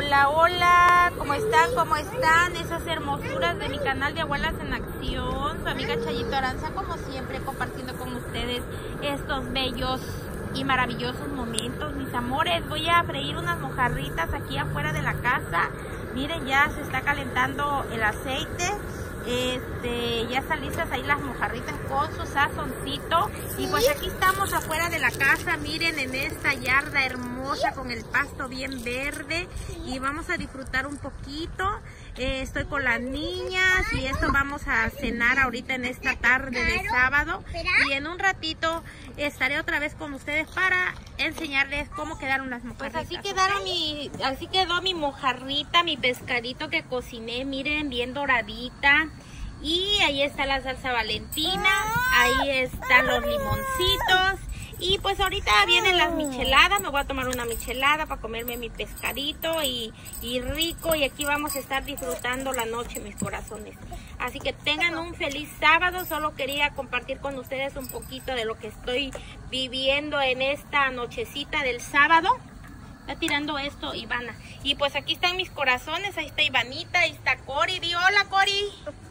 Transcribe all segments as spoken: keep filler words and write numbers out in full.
Hola, hola, ¿cómo están? ¿Cómo están? Esas hermosuras de mi canal de Abuelas en Acción. Su amiga Chayito Aranza, como siempre, compartiendo con ustedes estos bellos y maravillosos momentos, mis amores. Voy a freír unas mojarritas aquí afuera de la casa. Miren, ya se está calentando el aceite. Este, ya están listas ahí las mojarritas con su sazoncito. Y pues aquí estamos afuera de la casa, miren, en esta yarda hermosa con el pasto bien verde. Y vamos a disfrutar un poquito. eh, Estoy con las niñas y esto vamos a cenar ahorita en esta tarde de sábado. Y en un ratito estaré otra vez con ustedes para enseñarles cómo quedaron las mojarritas. Pues así quedaron mi, así quedó mi mojarrita, mi pescadito que cociné, miren, bien doradita. Y ahí está la salsa Valentina, ahí están los limoncitos. Y pues ahorita vienen las micheladas, me voy a tomar una michelada para comerme mi pescadito y, y rico. Y aquí vamos a estar disfrutando la noche, mis corazones. Así que tengan un feliz sábado. Solo quería compartir con ustedes un poquito de lo que estoy viviendo en esta nochecita del sábado. Está tirando esto Ivana. Y pues aquí están mis corazones, ahí está Ivanita, ahí está Cori. Di hola, Cori.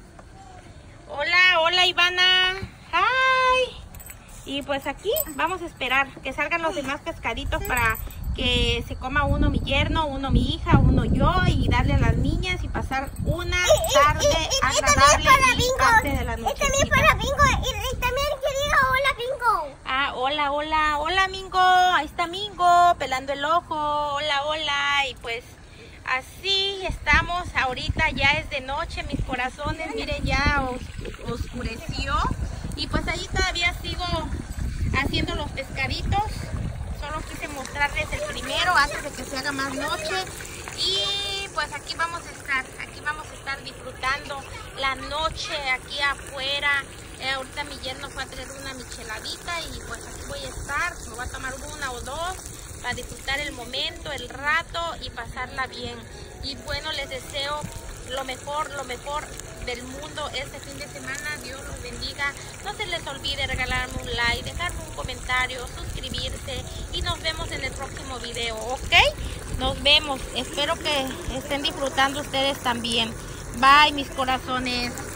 Hola, hola, Ivana. Hi. Y pues aquí vamos a esperar que salgan los demás pescaditos para que se coma uno mi yerno, uno mi hija, uno yo, y darle a las niñas y pasar una tarde agradable y parte de la noche. Y también para Bingo, y, y también querida hola Bingo. Ah, hola, hola, hola Mingo, ahí está Mingo, pelando el ojo, hola, hola. Y pues así estamos, ahorita ya es de noche, mis corazones, miren, ya os, oscureció. Y pues ahí todavía sigo haciendo los pescaditos. Solo quise mostrarles el primero antes de que se haga más noche. Y pues aquí vamos a estar, aquí vamos a estar disfrutando la noche aquí afuera. Eh, ahorita mi yerno fue a traer una micheladita y pues aquí voy a estar. Me voy a tomar una o dos para disfrutar el momento, el rato y pasarla bien. Y bueno, les deseo lo mejor, lo mejor del mundo este fin de semana. Dios los bendiga. No se les olvide regalarme un like, dejarme un comentario, suscribirse y nos vemos en el próximo video, ¿ok? Nos vemos. Espero que estén disfrutando ustedes también. Bye, mis corazones.